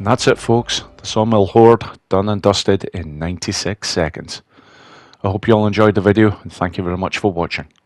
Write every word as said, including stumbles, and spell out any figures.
And that's it, folks. The Sawmill Horde done and dusted in ninety-six seconds. I hope you all enjoyed the video, and thank you very much for watching.